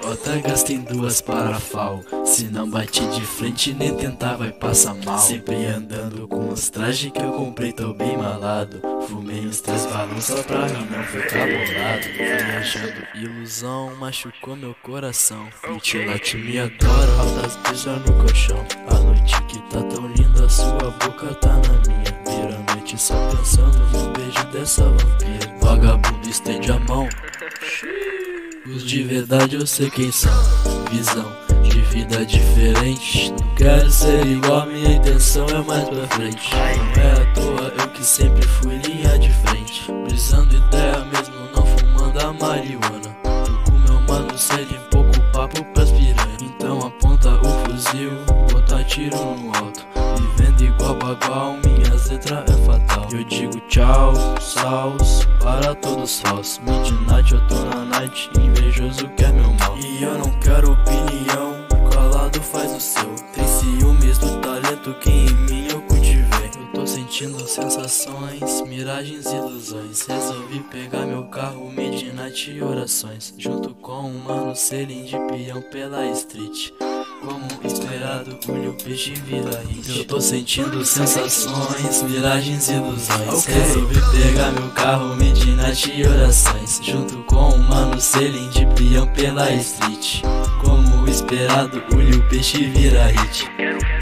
Bota gasta em duas parafal. Se não bate de frente nem tentar vai passar mal. Sempre andando com os trajes que eu comprei, tô bem malado. Fumei uns 3 balões só pra mim não ficar bolado. Viajando ilusão, machucou meu coração. Mitilate me adora, altas brisas no colchão. A noite que tá tão linda, sua boca tá na minha. Vira a noite só pensando no beijo dessa vampira. Vagabundo estende a mão. Os de verdade eu sei quem são. Visão de vida diferente. Não quero ser igual, minha intenção é mais pra frente. Não é à toa eu que sempre fui linha de frente. Brisando ideia mesmo não fumando a marihuana. Tô com meu mano sério em pouco papo pras piranha. Então aponta o fuzil, botar tiro no alto. Vivendo igual bagual, minhas letras é fatal. Eu digo tchau, salve para todos falsos. Midnight eu tô na night, invejoso quer meu mal. E eu não quero opinião, calado faz o seu. Tem ciúmes do talento que em mim eu cultivei. Eu tô sentindo sensações, miragens, ilusões. Resolvi pegar meu carro, midnight e orações. Junto com um mano, selim de peão pela street. Como esperado, olho o peixe vira hit. Eu tô sentindo sensações, miragens, ilusões. Resolvi pegar meu carro, midnight e orações. Junto com um mano, selim de peão pela street. Como esperado, olho o peixe vira hit.